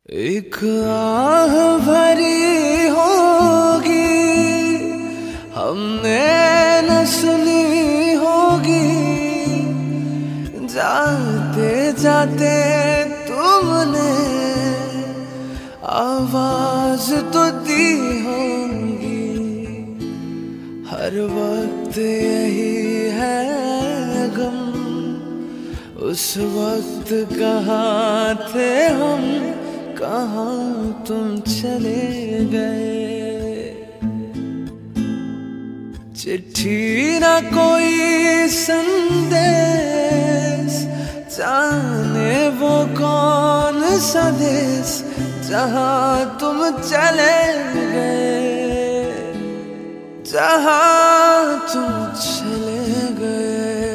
एक आह भरी होगी हमने न सुनी होगी, जाते जाते तुमने आवाज तो दी होगी। हर वक्त यही है गम, उस वक्त कहाँ थे हम, कहाँ तुम चले गए। चिट्ठी ना कोई संदेश, जाने वो कौन सा देश जहाँ तुम चले गए, जहाँ तुम चले गए।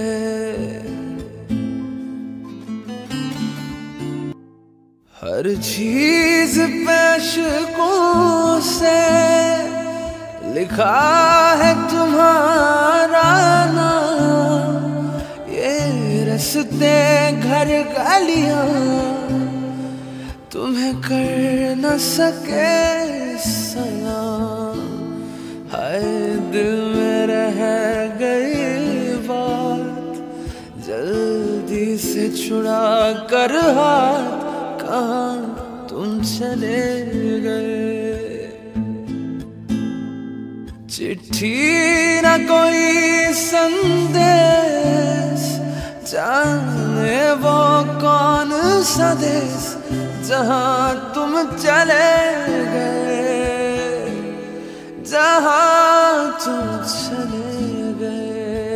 हर चीज पैशकों से लिखा है तुम्हारा नाम, ये रस्ते घर गलियां तुम्हें कर न सके सलाम। हाय दिल में रह गई बात, जल्दी से छुड़ा कर हाथ, कहाँ तुम चले गए। चिट्ठी ना कोई संदेश, जाने वो कौन सा देश जहाँ तुम चले गए, जहाँ तुम चले गए।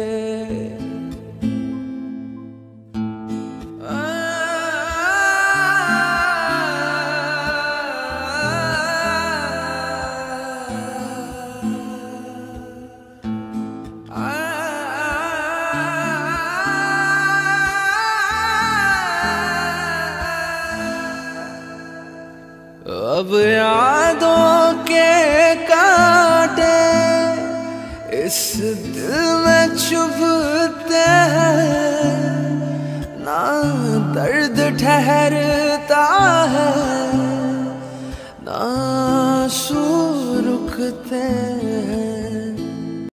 अब यादों के कांटे इस दिल में चुभते हैं, ना दर्द ठहरता है, ना आंसू रुकते हैं।